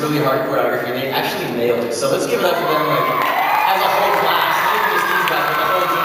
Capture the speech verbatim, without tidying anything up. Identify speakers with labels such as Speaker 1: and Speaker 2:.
Speaker 1: really hard choreography, and they actually nailed it. So let's give it up for them, like, as a whole class, not even just these guys, but the whole